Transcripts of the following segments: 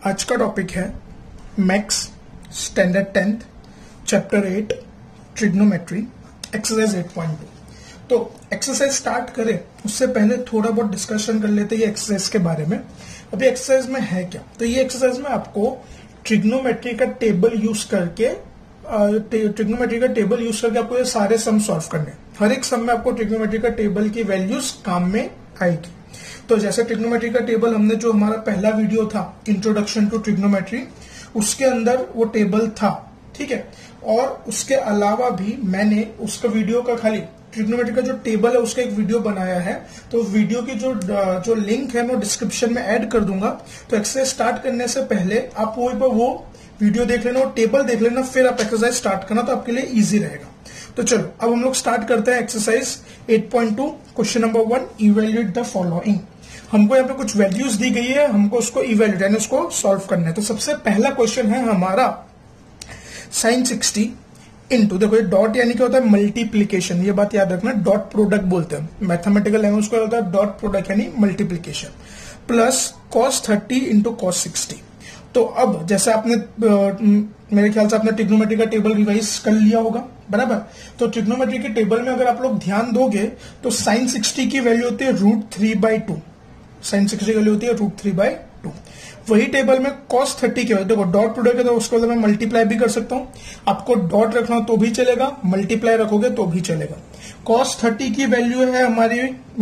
आज का टॉपिक है maths standard 10th chapter 8 trigonometry exercise 8.2। तो एक्सरसाइज स्टार्ट करें उससे पहले थोड़ा बहुत डिस्कशन कर लेते हैं ये एक्सरसाइज के बारे में। अभी एक्सरसाइज में है क्या, तो ये एक्सरसाइज में आपको ट्रिग्नोमेट्री का टेबल यूज करके आपको ये सारे सम सॉल्व करने। हर एक सम में आपको ट्रिग्नोमेट्री का टेबल की वैल्यूज काम में आएगी। तो जैसे ट्रिग्नोमेट्री का टेबल हमने जो हमारा पहला वीडियो था इंट्रोडक्शन टू ट्रिग्नोमेट्री, उसके अंदर वो टेबल था, ठीक है। और उसके अलावा भी मैंने उसका वीडियो का खाली ट्रिग्नोमेट्री का जो टेबल है उसका एक वीडियो बनाया है। तो वीडियो की जो लिंक है मैं डिस्क्रिप्शन में ऐड कर दूंगा। तो एक्सरसाइज स्टार्ट करने से पहले आप वो वीडियो देख लेना और टेबल देख लेना, फिर आप एक्सरसाइज स्टार्ट करना, तो आपके लिए इजी रहेगा। तो चलो अब हम लोग स्टार्ट करते हैं exercise 8.2। Question number 1, evaluate the following. हमको यहाँ पे कुछ वैल्यूज दी गई है, हमको उसको इवेल्युएट यानी उसको सॉल्व करना है। तो सबसे पहला क्वेश्चन है हमारा sin 60 इंटू, देखो ये डॉट यानी क्या होता है, मल्टीप्लीकेशन। ये बात याद रखना, डॉट प्रोडक्ट बोलते हैं मैथमेटिकल लैंग्वेज को, होता है डॉट प्रोडक्ट यानी multiplication, plus cos 30 into cos 60। तो अब जैसे आपने मेरे ख्याल से आपने ट्रिग्नोमेट्री का टेबल रिवाइज कर लिया होगा, बराबर। तो ट्रिग्नोमेट्री के टेबल में अगर आप लोग ध्यान दोगे तो sin 60 की वैल्यू होती है √3/2। sin 60 की वैल्यू होती है √3/2। वही टेबल में cos 30 की वैल्यू, देखो डॉट प्रोडक्ट है तो उसको मैं मल्टीप्लाई भी कर सकता हूं। आपको डॉट रखना तो भी चलेगा, मल्टीप्लाई रखोगे तो भी चलेगा। cos 30 की वैल्यू है हमारी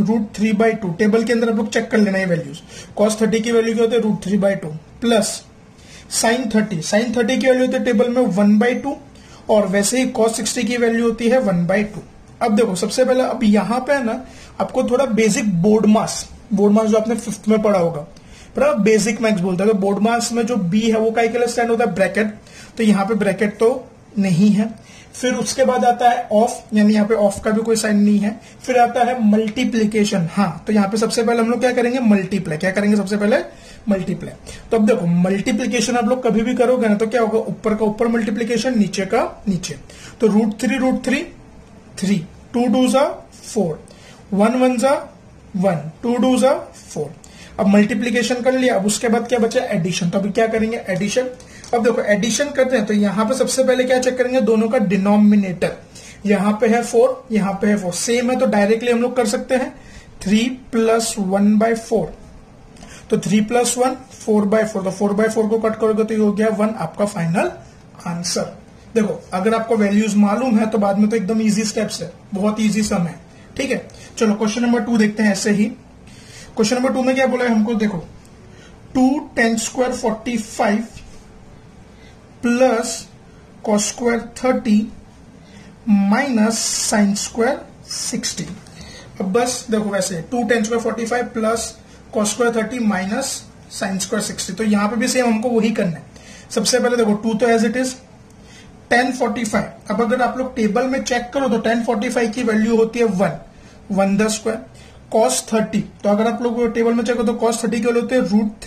√3/2। टेबल के अंदर आप लोग चेक कर लेना ये वैल्यूज। cos 30 की वैल्यू क्या होती है √3/2 प्लस sin 30 की वैल्यू होती है टेबल में 1/2 और वैसे ही cos 60 की वैल्यू होती है 1/2। अब देखो सबसे पहले अब यहां पे है ना, आपको थोड़ा बेसिक बोर्ड मास जो आपने 5th में पढ़ा होगा, बराबर, बेसिक मैथ्स बोलता है। तो बोर्ड मास में जो बी है वो काय के लिए स्टैंड होता है, ब्रैकेट। तो यहाँ पे ब्रैकेट तो नहीं है। फिर उसके बाद आता है ऑफ, यानी यहाँ पे ऑफ का भी कोई साइन नहीं है। फिर आता है मल्टीप्लीकेशन, हाँ। तो यहाँ पे सबसे पहले हम लोग क्या करेंगे, मल्टीप्लाई। क्या करेंगे सबसे पहले, मल्टीप्लाई। तो अब देखो मल्टीप्लीकेशन आप लोग कभी भी करोगे ना तो क्या होगा, ऊपर का ऊपर मल्टीप्लीकेशन, नीचे का नीचे। तो √3 3, 2 2 4, 1 1 1, 2 2 4। अब मल्टीप्लीकेशन कर लिया, अब उसके बाद क्या बचा, एडिशन। तो अभी क्या करेंगे, एडिशन। अब देखो एडिशन करते हैं तो यहां पे सबसे पहले क्या चेक करेंगे, दोनों का डिनोमिनेटर। यहां पे है 4, यहां पे है 4, सेम है तो डायरेक्टली हम लोग कर सकते हैं 3 + 1/4। तो 3 + 1 4/4। तो 4/4 को कट करोगे तो ये हो गया 1, आपका फाइनल आंसर। देखो अगर आपको वैल्यूज मालूम है तो बाद में तो एकदम इजी स्टेप्स है, बहुत इजी सम है, ठीक है। चलो क्वेश्चन नंबर 2 देखते हैं ऐसे ही। क्वेश्चन नंबर 2 में क्या बोला है हमको, देखो 2 10 square 45 plus cos square 30 minus sin square 60। अब बस देखो वैसे 2 10 square 45 plus cos square 30 minus sin square 60। तो यहां पे भी सेम हमको वही करना है। सबसे पहले देखो 2 तो एज इट इज, 1045। अब अगर आप लोग टेबल में चेक करो तो 1045 की वैल्यू होती है 1 द स्क्वायर। cos 30, तो अगर आप लोग टेबल में चेक करो तो cos 30 की वैल्यू होती है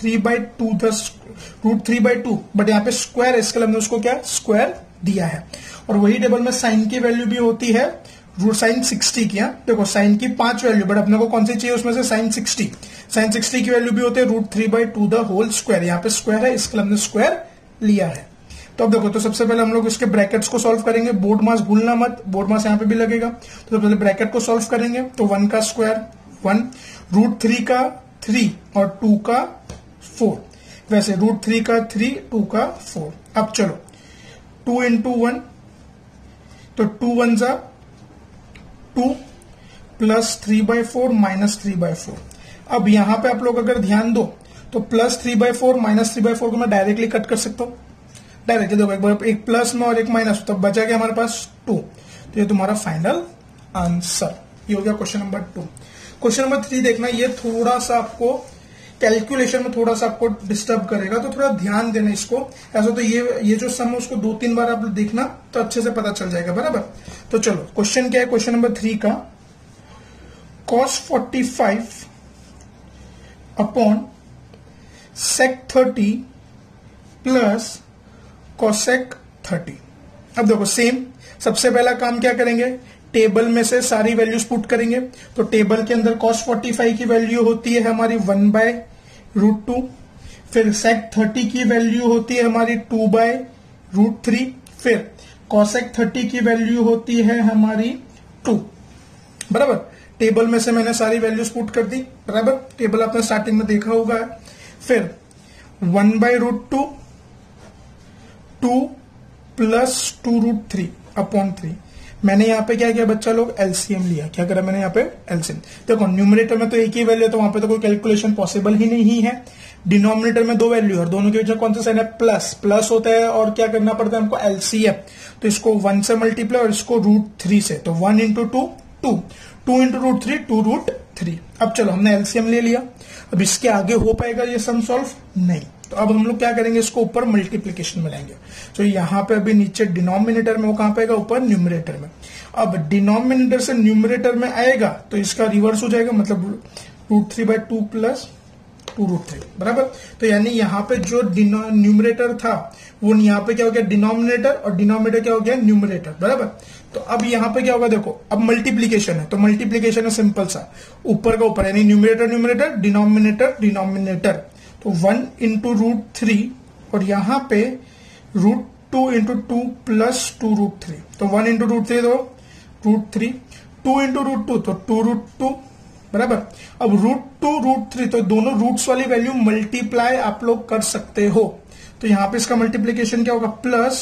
√3/2, बट यहाँ पे स्क्वायर है, इसके लिए हमने उसको क्या स्क्वायर दिया है। और वही टेबल में साइन की वैल्यू भी होती है sin 60 की। देखो साइन की 5 वैल्यू, बट अपने को कौन सी चाहिए उसमें से, sin 60। sin 60 की वैल्यू भी होती है √3/2 द होल स्क्वायर। यहाँ पे स्क्वायर है, इसके लिए हमने स्क्वायर लिया है। तो अब देखो, तो सबसे पहले हम लोग इसके ब्रैकेट्स को सॉल्व करेंगे। बोर्ड मास भूलना मत, बोर्ड मास यहाँ पे भी लगेगा। तो सबसे पहले ब्रैकेट को सॉल्व करेंगे तो 1 का स्क्वायर 1, √3 का 3 और 2 का 4। वैसे √3 का 3, 2 का 4। अब चलो 2 × 1, तो 2 1 2 प्लस 3/4 माइनस 3/4। अब यहां पे आप लोग अगर ध्यान दो तो प्लस 3/4 माइनस 3/4 को मैं डायरेक्टली कट कर सकता हूं। डायरेक्टली देखो, एक बार एक प्लस में और एक माइनस, तो बचा गया हमारे पास 2। तो ये तुम्हारा फाइनल आंसर। ये हो गया क्वेश्चन नंबर 2। क्वेश्चन नंबर 3 देखना, ये थोड़ा सा आपको कैलकुलेशन में थोड़ा सा आपको डिस्टर्ब करेगा, तो थोड़ा ध्यान देना इसको। ऐसा तो ये जो सम है उसको 2-3 बार आप देखना तो अच्छे से पता चल जाएगा, बराबर। तो चलो क्वेश्चन क्या है, क्वेश्चन नंबर 3 का cos 45 upon sec 30 plus cosec 30। अब देखो सेम, सबसे पहला काम क्या करेंगे, टेबल में से सारी वैल्यूज पुट करेंगे। तो टेबल के अंदर cos 45 की वैल्यू होती है हमारी 1/√2। फिर सेक 30 की वैल्यू होती है हमारी 2/√3। फिर कॉसेक 30 की वैल्यू होती है हमारी 2। बराबर, टेबल में से मैंने सारी वैल्यूज पुट कर दी। बराबर, टेबल आपने स्टार्टिंग में देखा होगा। फिर 1/√2, 2 प्लस 2√3/3। मैंने यहाँ पे क्या किया बच्चा लोग, एलसीएम लिया। क्या करा मैंने यहाँ पे, एलसीएम। देखो न्यूमरेटर में तो एक ही वैल्यू है, तो वहां पे तो कोई कैलकुलेशन पॉसिबल ही नहीं है। डिनोमिनेटर में दो वैल्यू और दोनों के बीच में कौन सा साइन है, प्लस। प्लस होता है और क्या करना पड़ता है हमको, एलसीएम। तो इसको 1 से मल्टीप्लाई और इसको √3 से, तो 1 इंटू 2 2, 2 इंटू √3 2√3। अब चलो हमने एलसीएम ले लिया। अब इसके आगे हो पाएगा ये सम सॉल्व, नहीं। तो अब हम लोग क्या करेंगे, इसको ऊपर मल्टीप्लीकेशन में लाएंगे। तो यहाँ पे अभी नीचे डिनोमिनेटर में, वो कहां पे आएगा, ऊपर न्यूमरेटर में। अब डिनोमिनेटर से न्यूमरेटर में आएगा तो इसका रिवर्स हो जाएगा, मतलब √3/2 प्लस 2√3। बराबर, तो यानी यहाँ पे जो न्यूमरेटर था वो यहाँ पे क्या हो गया, डिनोमिनेटर, और डिनोमिनेटर क्या हो गया, न्यूमरेटर। बराबर, तो अब यहाँ पे क्या होगा, देखो अब मल्टीप्लीकेशन है, तो मल्टीप्लीकेशन है सिंपल सा, ऊपर का ऊपर, यानी न्यूमरेटर न्यूमरेटर, डिनोमिनेटर डिनोमिनेटर। तो 1 इंटू √3 और यहाँ पे √2 इंटू 2 प्लस 2√3। तो 1 इंटू √3 तो √3, 2 इंटू √2 तो 2√2। बराबर, अब √2 √3 तो दोनों रूट्स वाली वैल्यू मल्टीप्लाई आप लोग कर सकते हो। तो यहां पे इसका मल्टीप्लीकेशन क्या होगा, प्लस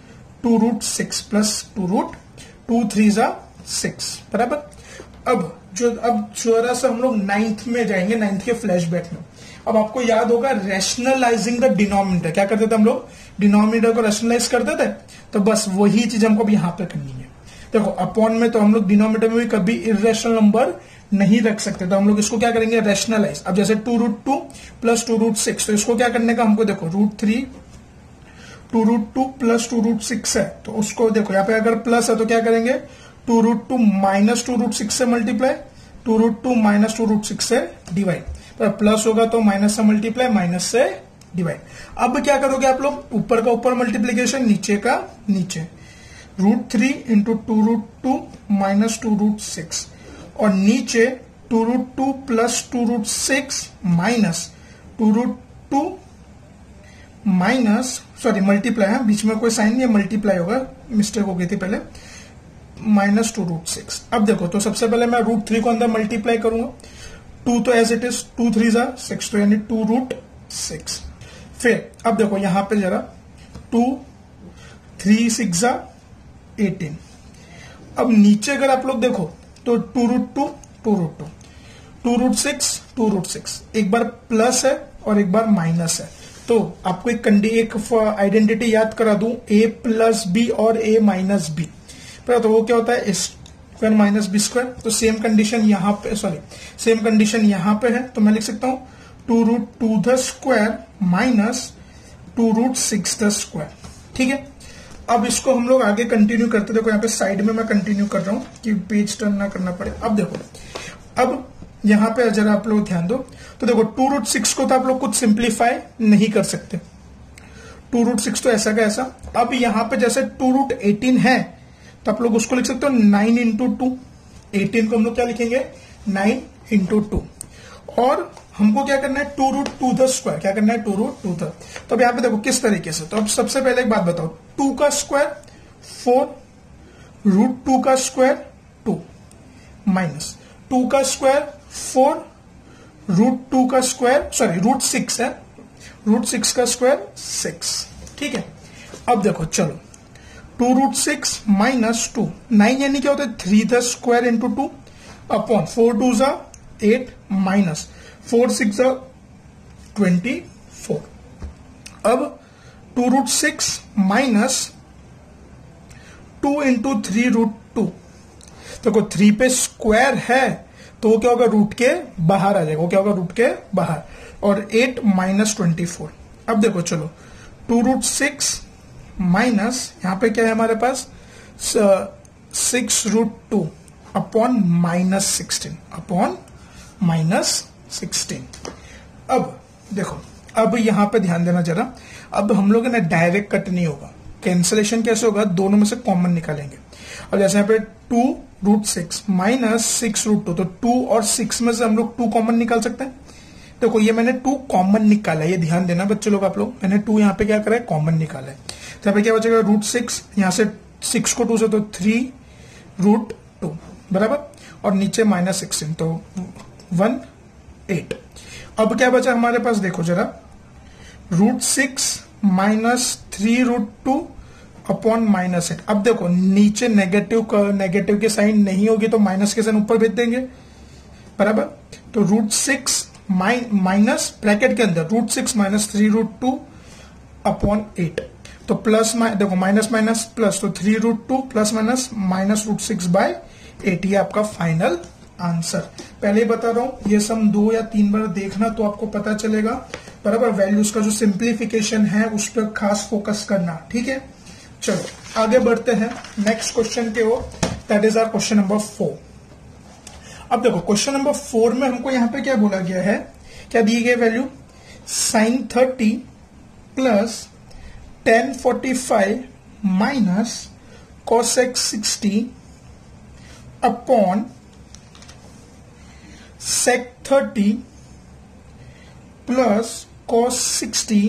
2√6 प्लस 2 3 6। बराबर, अब जरा सा हम लोग 9th में जाएंगे, 9th के फ्लैशबैक में। अब आपको याद होगा रैशनलाइजिंग द डिनोमिनेटर, क्या करते थे हम लोग, डिनोमिनेटर को रैशनलाइज करते थे। तो बस वही चीज हमको अब यहां पे करनी है। देखो अपॉन में तो हम लोग डिनोमिनेटर में भी कभी इरेशनल नंबर नहीं रख सकते, तो हम लोग इसको क्या करेंगे, रैशनलाइज। अब जैसे 2√2 प्लस 2√6, तो इसको क्या करने का हमको, देखो √3 2√2 प्लस 2√6 है, तो उसको देखो यहाँ पे अगर प्लस है तो क्या करेंगे, 2√2 माइनस 2√6 से मल्टीप्लाई, 2√2 माइनस 2√6 से डिवाइड। तो प्लस होगा तो माइनस से मल्टीप्लाई, माइनस से डिवाइड। अब क्या करोगे आप लोग, ऊपर का ऊपर मल्टीप्लीकेशन, नीचे का नीचे, √3 इंटू 2√2 माइनस 2√6, और नीचे 2√2 plus 2√6 minus 2√2 minus, sorry multiply है, बीच में कोई साइन नहीं है, मल्टीप्लाई होगा, मिस्टेक हो गई थी पहले, माइनस 2√6। अब देखो, तो सबसे पहले मैं √3 को अंदर मल्टीप्लाई करूंगा, 2 तो एज इट इज, 2 3 6, तो यानी 2√6। फिर अब देखो यहां पे जरा 2 3 6 18। अब नीचे अगर आप लोग देखो तो 2√2 2√2, 2√6 2√6, एक बार प्लस है और एक बार माइनस है। तो आपको एक आइडेंटिटी याद करा दूं, a प्लस बी और a माइनस बी। तो वो क्या होता है, स्क्वायर माइनस बी स्क्वायर। तो सेम कंडीशन यहाँ पे, सेम कंडीशन यहाँ पे है, तो मैं लिख सकता हूँ 2√2 the square minus 2√6 the square. ठीक है, अब इसको हम लोग आगे कंटिन्यू करते। देखो यहाँ पे साइड में मैं कंटिन्यू कर रहा हूँ कि पेज टर्न ना करना पड़े। अब देखो, अब यहाँ पे जरा आप लोग ध्यान दो, तो देखो 2√6 को तो आप लोग कुछ सिंप्लीफाई नहीं कर सकते, 2√6 तो ऐसा का ऐसा। अब यहाँ पे जैसे 2√18 है, तो आप लोग उसको लिख सकते हो 9 इंटू 2। 18 को हम लोग क्या लिखेंगे, 9 इंटू 2। और हमको क्या करना है, 2√2 द स्क्वायर, क्या करना है, 2√2 द। तो अब यहाँ पे देखो किस तरीके से, तो अब सबसे पहले एक बात बताओ, 2 का स्क्वायर 4, √2 का स्क्वायर 2, माइनस 2 का स्क्वायर 4, √2 का स्क्वायर, सॉरी √6 है, √6 का स्क्वायर 6। ठीक है, अब देखो चलो 2√6 माइनस 2, 9 यानी क्या होता है, 3 the square into 2 upon 4 2 8 minus 4 6 24। अब 2√6 माइनस 2 इंटू 3√2, देखो 3 पे स्क्वायर है तो वो क्या होगा, रूट के बाहर आ जाएगा, वो क्या होगा, रूट के बाहर, और 8 माइनस 24। अब देखो चलो 2√6 माइनस यहाँ पे क्या है हमारे पास, 6√2 अपॉन माइनस 16, अपॉन माइनस 16। अब देखो, अब यहां पे ध्यान देना जरा, अब हम लोग ना डायरेक्ट कट नहीं होगा, कैंसलेशन कैसे होगा, दोनों में से कॉमन निकालेंगे। अब जैसे यहाँ पे 2√6 माइनस 6√2, तो 2 और 6 में से हम लोग 2 कॉमन निकाल सकते हैं, देखो ये मैंने 2 कॉमन निकाला है, ये ध्यान देना बच्चे लोग आप लोग, मैंने 2 यहाँ पे क्या करा है कॉमन निकाला है। तो यहाँ पे क्या बचेगा √6, यहाँ से 6 को 2 से तो 3√2 बराबर, और नीचे -16 तो 1/8। अब क्या बचा हमारे पास देखो जरा, √6 माइनस 3√2 अपॉन -8। अब देखो नीचे नेगेटिव के साइन नहीं होगी तो माइनस के साइन ऊपर भेज देंगे बराबर। तो √6 माइनस ब्रैकेट के अंदर √6 माइनस 3√2 अपॉन 8, तो प्लस देखो माइनस माइनस प्लस, तो 3√2 प्लस माइनस -√6/8, ये आपका फाइनल आंसर। पहले ही बता रहा हूं ये सम 2 या 3 बार देखना तो आपको पता चलेगा बराबर। वैल्यूज का जो सिंप्लीफिकेशन है उस पर खास फोकस करना, ठीक है। चलो आगे बढ़ते हैं नेक्स्ट क्वेश्चन के ओर, that is our question number 4। अब देखो क्वेश्चन नंबर 4 में हमको यहां पे क्या बोला गया है, क्या दी गई value, sin 30 plus tan 45 minus cosec 60 upon sec 30 plus cos 60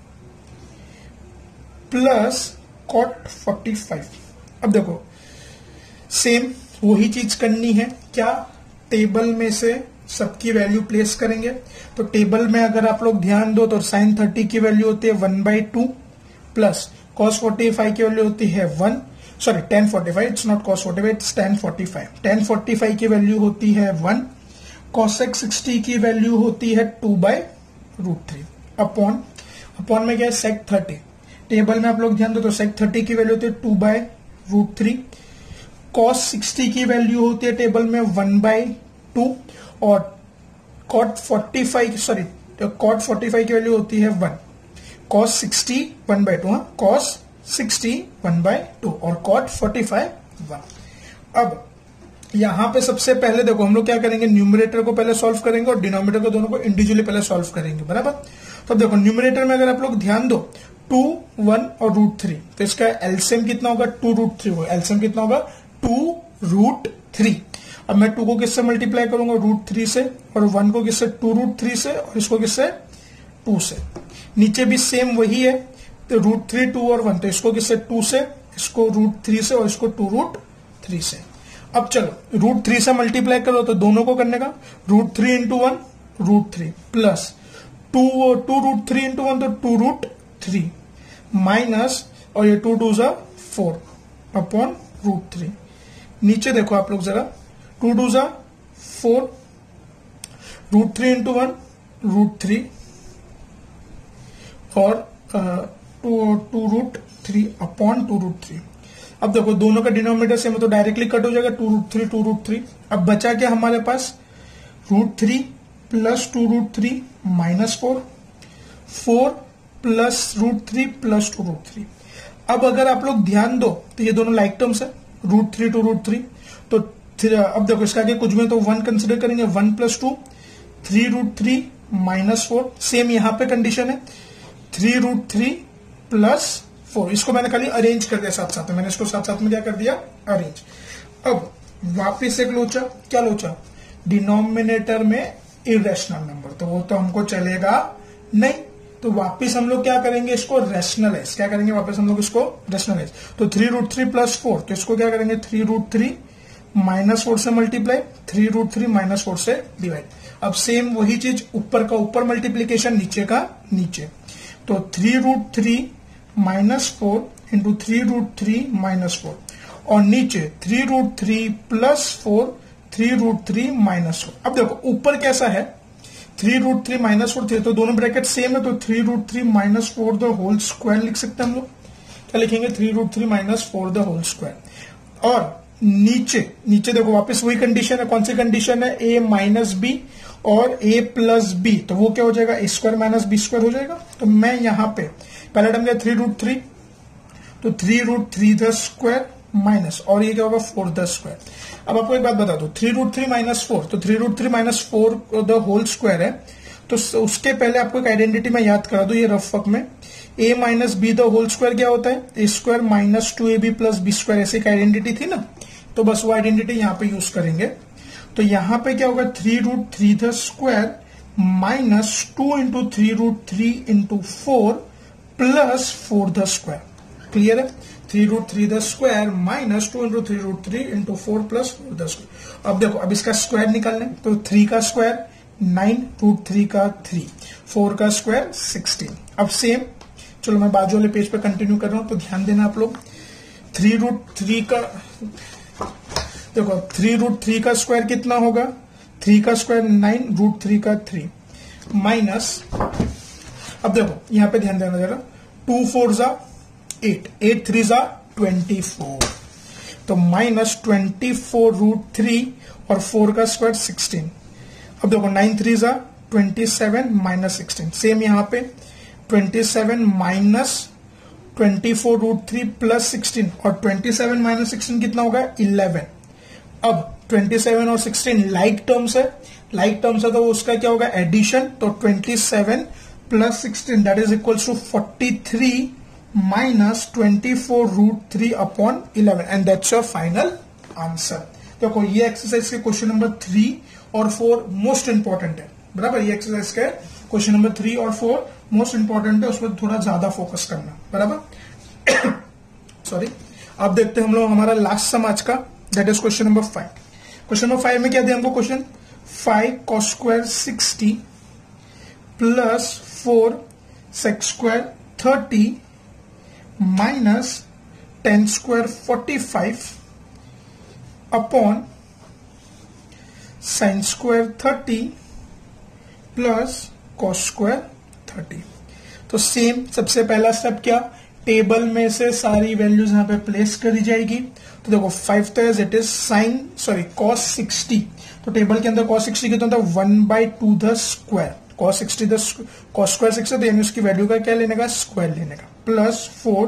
plus cot 45। अब देखो सेम वही चीज करनी है, क्या टेबल में से सबकी वैल्यू प्लेस करेंगे। तो टेबल में अगर आप लोग ध्यान दो तो sin 30 की वैल्यू होती है 1/2 प्लस cos 45 की वैल्यू होती है 1, sorry tan 45, it's not cos 45, it's tan 45। tan 45 की वैल्यू होती है 1, cosec 60 की वैल्यू होती है 2/√3 अपॉन में क्या है sec 30। टेबल में आप लोग ध्यान दो तो sec 30 की वैल्यू होती है 2/√3, cos 60 की वैल्यू होती है टेबल में 1/2 और cot 45 की वैल्यू होती है 1, cos 60 1/2, हाँ cos 60 1/2 और cot 45 1। अब यहां पे सबसे पहले देखो हम लोग क्या करेंगे, न्यूमरेटर को पहले सॉल्व करेंगे और डिनोमिनेटर को दोनों को इंडिविजुअली पहले सॉल्व करेंगे बराबर। तो देखो न्यूमरेटर में अगर आप लोग ध्यान दो 2, 1 और √3, तो इसका एलसीएम कितना होगा 2√3 होगा। एलसीएम कितना होगा 2√3। अब मैं 2 को किससे मल्टीप्लाई करूंगा √3 से, और 1 को किससे 2√3 से, और इसको किससे 2 से। नीचे भी सेम वही है, तो √3 2 और 1, तो इसको किससे 2 से, इसको √3 से और इसको 2√3 से। अब चलो √3 से मल्टीप्लाई करो तो दोनों को करने का, √3 इंटू 1 √3 प्लस 2√3 इंटू 1 तो 2√3 माइनस, और ये 2 2 4 अपॉन √3। नीचे देखो आप लोग जरा 2 2 4, √3 इंटू 1 √3 और 2√3 अपॉन 2√3। अब देखो दोनों का डिनोमिनेटर सेम है तो डायरेक्टली कट हो जाएगा 2√3। अब बचा क्या हमारे पास √3 प्लस 2√3 माइनस 4 प्लस √3 प्लस 2√3। अब अगर आप लोग ध्यान दो तो ये दोनों लाइक टर्म्स है, √3 2√3, तो अब देखो इसका आगे कुछ में तो 1 कंसिडर करेंगे, 1 प्लस 2 3√3 माइनस 4। सेम यहां पे कंडीशन है 3√3 प्लस 4। इसको मैंने खाली अरेंज कर दिया साथ साथ में, मैंने इसको साथ साथ में क्या कर दिया अरेंज। अब वापिस एक लोचा, क्या लोचा, डिनोमिनेटर में इरेशनल नंबर, तो वो तो हमको चलेगा नहीं, तो वापिस हम लोग क्या करेंगे इसको रेशनलाइज, क्या करेंगे वापस हम लोग इसको रेशनलाइज। तो 3√3 प्लस 4, तो इसको क्या करेंगे 3√3 माइनस 4 से मल्टीप्लाई, 3√3 माइनस 4 से डिवाइड। अब सेम वही चीज, ऊपर का ऊपर मल्टीप्लीकेशन, नीचे का नीचे, तो 3√3 माइनस 4 इंटू 3√3 माइनस 4, और नीचे 3√3 प्लस 4 3√3 माइनस 4। अब देखो ऊपर कैसा है 3√3 माइनस 4 थे, तो दोनों ब्रैकेट सेम है, तो 3√3 माइनस 4 द होल स्क्वायर लिख सकते हैं हम लोग। क्या लिखेंगे 3√3 माइनस 4 द होल स्क्वायर। और नीचे देखो वापस वही कंडीशन है, कौन सी कंडीशन है, a माइनस बी और a प्लस बी, तो वो क्या हो जाएगा a square minus B square हो जाएगा। तो मैं यहां पे पहला टर्म गया 3√3, तो 3√3 द स्क्वायर माइनस, और ये क्या होगा 4 द स्क्वायर। अब आपको एक बात बता दो 3√3 माइनस 4, तो 3√3 माइनस 4 द होल स्क्वायर है, तो उसके पहले आपको एक आइडेंटिटी मैं याद करा दू, ये रफ वर्क में a minus B the whole square क्या होता है, a square minus 2ab plus B square, ऐसी एक आइडेंटिटी थी ना, तो बस वो आइडेंटिटी यहां पे यूज करेंगे। तो यहां पे क्या होगा 3√3 the square minus 2 into 3√3 into 4 plus 4 the square. Clear है? 3√3 the square minus 2 into 3√3 into 4 plus 4 the square. अब देखो, अब इसका स्क्वायर निकालना है तो 3 का स्क्वायर 9√3 का 3, 4 का स्क्वायर 16। अब सेम, चलो मैं बाजू वाले पेज पे कंटिन्यू कर रहा हूं तो ध्यान देना आप लोग। 3√3 का देखो, 3√3 का स्क्वायर कितना होगा? 3 का स्क्वायर 9√3 का 3 माइनस, अब देखो यहां पे ध्यान देना जरा, 2 4 जा 8, 8 3 जा 24, तो माइनस 24√3 और 4 का स्क्वायर 16। अब देखो 9 3 जा 27 माइनस 16, सेम यहां पे 27 माइनस 24√3 प्लस 16, और 27 माइनस 16 कितना होगा? 11। अब 27 और 16 लाइक टर्म्स है, लाइक टर्म्स है तो उसका क्या होगा? एडिशन। तो 27 plus 16 that is equals to 43 minus 24√3 upon 11, and that's your final answer. देखो ये एक्सरसाइज के क्वेश्चन नंबर 3 और 4 मोस्ट इंपॉर्टेंट है, बराबर। ये एक्सरसाइज के क्वेश्चन नंबर 3 और 4 मोस्ट इंपॉर्टेंट है, उसमें थोड़ा ज्यादा फोकस करना, बराबर। सॉरी। अब देखते हैं हम लोग हमारा लास्ट सम आज का, that is question number 5। Question number 5 में क्या दिया हमको? Question 5 cos square 60 plus 4 sec square 30 minus 10 square 45 upon sin square 30 plus cos square 30। तो सेम, सबसे पहला स्टेप क्या? टेबल में से सारी वैल्यूज यहां पे प्लेस करी जाएगी। तो देखो 5 तो एज इट इज cos 60, तो टेबल के अंदर cos 60 कितना था? 1/2 the square. cos 60 the cos square 60, तो यानी उसकी वैल्यू का क्या लेने का? स्क्वायर लेने का। प्लस 4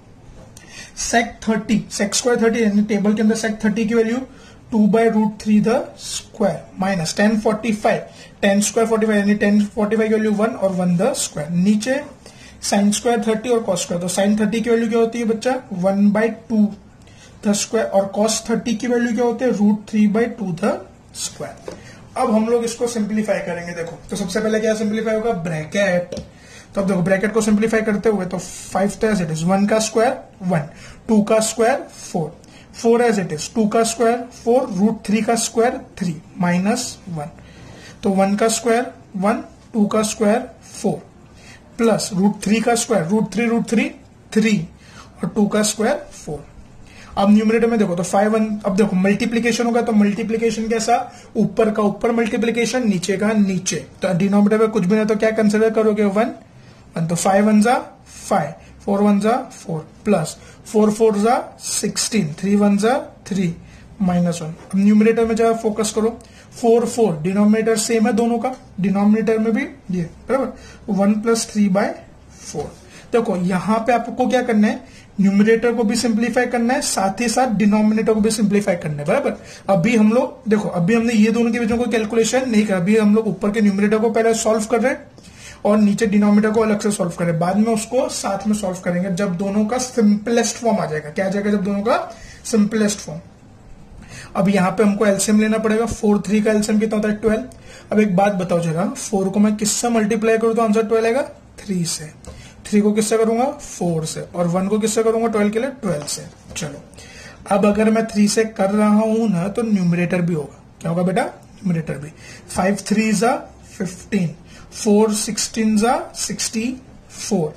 sec 30, sec स्क्वायर 30, यानी टेबल के अंदर sec 30 की value 2/√3 the square minus 10 45, 10 square 45, यानी 10 45 की वैल्यू 1 और 1 द स्क्वायर। नीचे sin स्क्वायर 30 और cos स्क्वायर, तो sin 30 की वैल्यू क्या होती है बच्चा? 1/2 द स्क्वायर, और cos 30 की वैल्यू क्या होती है? √3/2 द स्क्वायर। अब हम लोग इसको सिंप्लीफाई करेंगे। देखो, तो सबसे पहले क्या सिंप्लीफाई होगा? ब्रैकेट। तो अब देखो ब्रैकेट को सिंप्लीफाई करते हुए, तो 5 तो एज इट इज 1 का स्क्वायर 1, 2 का स्क्वायर 4, 4 एज इट इज 2 का स्क्वायर 4, √3 का स्क्वायर 3 माइनस 1, तो 1 का स्क्वायर 1, 2 का स्क्वायर 4 प्लस √3 का स्क्वायर √3 3 और 2 का स्क्वायर 4। अब न्यूमरेटर में देखो तो 5 अब देखो मल्टीप्लीकेशन होगा, तो मल्टीप्लीकेशन कैसा? ऊपर का ऊपर मल्टीप्लीकेशन, नीचे का नीचे। तो डिनोमिनेटर में कुछ भी नहीं तो क्या कंसिडर करोगे? 1 1, तो 5 1 जा 5, 4 1 जा 4 प्लस 4 4 जा 16, 3 1 जा 3 माइनस 1। अब न्यूमरेटर में जरा फोकस करो, 4 4 डिनोमिनेटर सेम है दोनों का, डिनोमिनेटर में भी ये, बराबर। 1 + 3/4। देखो यहां पे आपको क्या करना है? न्यूमरेटर को भी सिंप्लीफाई करना है, साथ ही साथ डिनोमिनेटर को भी सिंप्लीफाई करना है, बराबर। अभी हम लोग देखो, अभी हमने ये दोनों के बीचों को कैलकुलेशन नहीं करा, अभी हम लोग ऊपर के न्यूमरेटर को पहले सॉल्व कर रहे हैं और नीचे डिनोमिनेटर को अलग से सॉल्व कर रहे हैं। बाद में उसको साथ में सॉल्व करेंगे जब दोनों का सिंपलेस्ट फॉर्म आ जाएगा। क्या आ जाएगा? जब दोनों का सिंपलेस्ट फॉर्म। अब यहाँ पे हमको एलसीएम लेना पड़ेगा। 4 3 का एलसीएम कितना होता है? 12। अब एक बात बताओ जरा, 4 को मैं किससे मल्टीप्लाई करूं तो आंसर 12 आएगा? 3 से। 3 को किससे करूंगा? 4 से। और 1 को किससे करूंगा 12 के लिए? 12 से। चलो, अब अगर मैं 3 से कर रहा हूं ना तो न्यूमरेटर भी होगा। क्या होगा बेटा? न्यूमरेटर भी। 5 3 जा 15, 4 16 जा 64,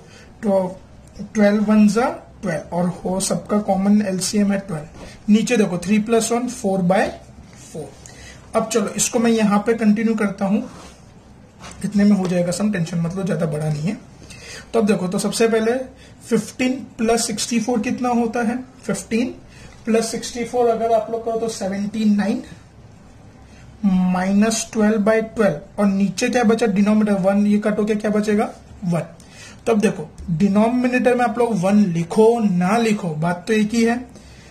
12 1 जा 12, और हो सबका कॉमन एलसीएम है 12। नीचे देखो 3 + 1 4/4। अब चलो इसको मैं यहां पे कंटिन्यू करता हूं, इतने में हो जाएगा सम, टेंशन मतलब ज्यादा बड़ा नहीं है। तो अब देखो, तो सबसे पहले 15 + 64 कितना होता है? 15 + 64 अगर आप लोग करो तो 79 माइनस 12/12, और नीचे क्या बचा? डिनोमिनेटर 1, ये कट होके क्या बचेगा? 1। तो अब देखो डिनोमिनेटर में आप लोग 1 लिखो ना लिखो, बात तो एक ही है।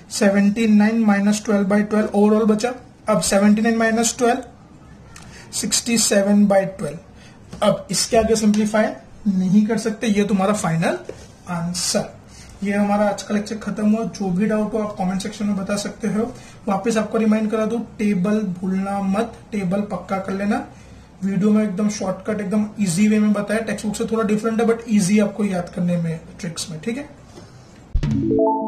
79 माइनस 12/12 ओवरऑल बचा। अब 79 माइनस 12 67/12। अब इसके आगे सिंप्लीफाई नहीं कर सकते, ये तुम्हारा फाइनल आंसर। ये हमारा आज का लेक्चर खत्म हुआ। जो भी डाउट हो आप कमेंट सेक्शन में बता सकते हो। वापस आपको रिमाइंड करा दूं, टेबल भूलना मत, टेबल पक्का कर लेना। वीडियो में एकदम शॉर्टकट एकदम इजी वे में बताया, टेक्स्ट बुक से थोड़ा डिफरेंट है बट इजी आपको याद करने में ट्रिक्स में, ठीक है।